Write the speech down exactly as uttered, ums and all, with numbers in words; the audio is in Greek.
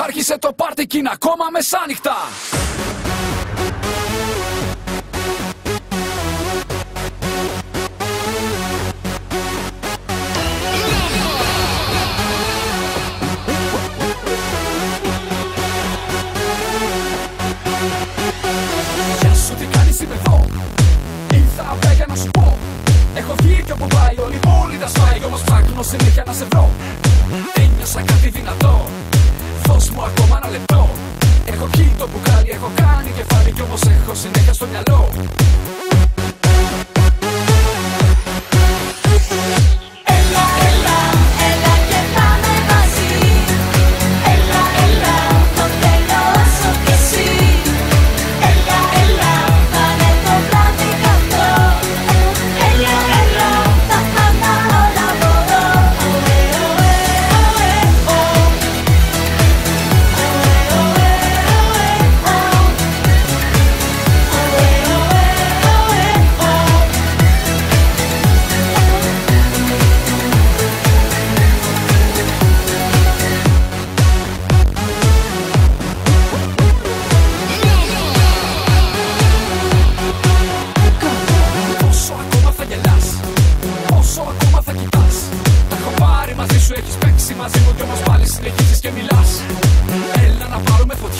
Άρχισε το πάρτι κι είναι ακόμα μεσάνυχτα. Γεια σου, τι κάνεις, είμαι εδώ. Ήρθα απλά για να σου πω. Έχω βγει κι όπου πάει όλη η πόλη τα σφάει. Όμως ψάχνω συνέχεια να σε βρω. Ένιωσα κάτι δυνατό. Δώσ' μου ακόμα ένα λεπτό. Έχω πιει το μπουκάλι, έχω κάνει κεφάλι κι όμως έχω συνέχεια στο μυαλό. Έλα, έλα, έλα και πάμε μαζί. Έλα, έλα, το θέλω όσο κι εσύ. Έλα, έλα, θα είναι το βράδυ καυτό. Έλα, έλα, θα πάνα όλα από εδώ. Πόσο ακόμα θα γελάς, πόσο ακόμα θα κοιτάς. Τα έχω πάρει μαζί σου, έχεις παίξει μαζί μου κι όμως πάλι συνεχίζεις και μιλάς. Έλα να πάρουμε φωτιά.